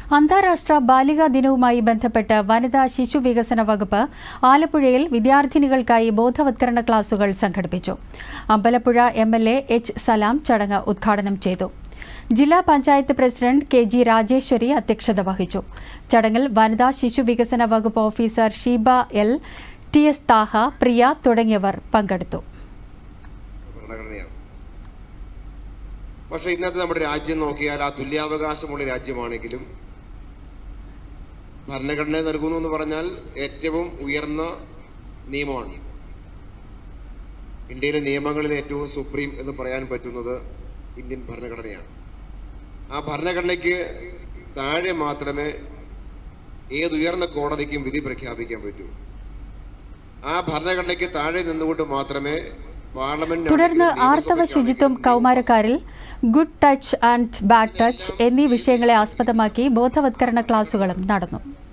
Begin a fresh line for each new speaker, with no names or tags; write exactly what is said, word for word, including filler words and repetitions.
അന്താരാഷ്ട്ര ബാലികാ ദിനവുമായി ബന്ധപ്പെട്ട് വനിതാ ശിശു വികസന വകുപ്പ് ആലപ്പുഴയിൽ വിദ്യാർത്ഥിനികൾക്കായി ബോധവത്കരണ ക്ലാസുകൾ സംഘടിപ്പിച്ചു. Ambalappuzha M L A H Salam ചടങ്ങ് ഉദ്ഘാടനം ചെയ്തു. ജില്ലാ panchayat president K G Rajeshwari അധ്യക്ഷത വഹിച്ചു. ചടങ്ങിൽ വനിതാ ശിശു വികസന വകുപ്പ് officer Sheeba L, T S Thaha, Priya തുടങ്ങിയവർ പങ്കെടുത്തു.
പക്ഷേ ഇന്നത്തെ നമ്മുടെ രാജ്യം നോക്കിയാൽ ആ തുല്യാവകാശമുള്ള രാജ്യമാണെങ്കിലും ഭരണഘടന നൽകുന്നു എന്ന് പറഞ്ഞാൽ ഏറ്റവും ഉയർന്ന നിയമമാണ്. ഇന്ത്യയിലെ നിയമങ്ങളിൽ ഏറ്റവും സുപ്രീം എന്ന് പറയാൻ പറ്റുന്നത് ഇന്ത്യൻ ഭരണഘടനയാണ്. ആ ഭരണഘടനയ്ക്ക് താഴെ മാത്രമേ ഏതുയർന്ന കോടതിക്കും വിധി പ്രഖ്യാപിക്കാൻ പറ്റൂ. ആ ഭരണഘടനയ്ക്ക് താഴെ നിന്നുകൊണ്ട് മാത്രമേ പാർലമെന്റ്.
തുടർന്ന് ആർത്തവ ശുചിത്വം കൗമാരക്കാരിൽ good touch and bad touch എന്നീ വിഷയങ്ങളെ ആസ്പദമാക്കി ബോധവത്കരണ ക്ലാസുകളും നടന്നു.